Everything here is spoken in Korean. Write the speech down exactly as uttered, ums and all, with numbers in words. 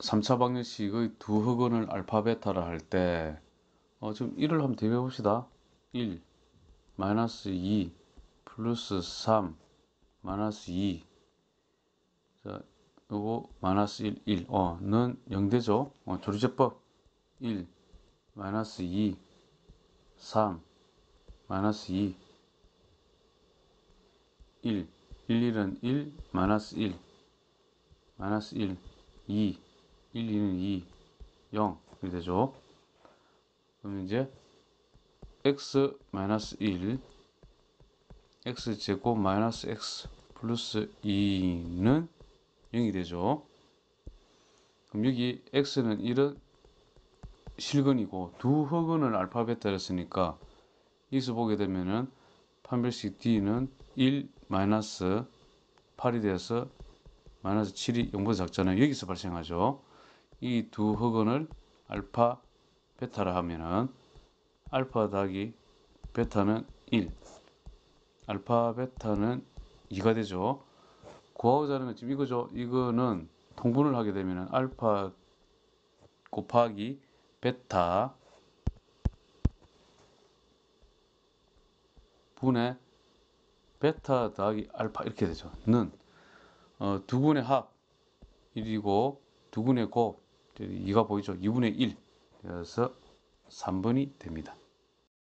삼 차 방정식의 두 흑원을 알파 베타라 할 때 어, 좀 일을 한번 대비해 봅시다. 일 마이너스 이 플러스 삼 마이너스 이. 자, 요거 마이너스 일, 일. 어, 는 영 되죠. 어, 조리제법 일 마이너스 이 삼 마이너스 이 일 일, 일은 일 마이너스 일 마이너스 일 이 일, 이는 이 영 이렇게 되죠. 그럼 이제 x 마이너스 일 x제곱 마이너스 x 플러스 이는 영이 되죠. 그럼 여기 x는 일은 실근이고 두 흑은을 알파 베타를 했으니까 여기서 보게 되면은 판별식 d는 일 마이너스 팔이 되어서 마이너스 칠이 영보다 작잖아요. 여기서 발생하죠. 이 두 흑은을 알파 베타라 하면은 알파 더하기 베타는 일, 알파 베타는 이가 되죠. 구하고자 하는 건 지금 이거죠. 이거는 통분을 하게 되면은 알파 곱하기 베타 분의 베타 더하기 알파 이렇게 되죠. 는 어, 두 군의 합 일이고 두 군의 곱 이가 보이죠. 이분의 일. 그래서 삼 번이 됩니다.